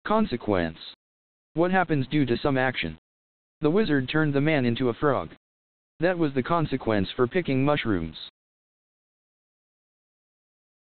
Consequence. What happens due to some action? The wizard turned the man into a frog. That was the consequence for picking mushrooms.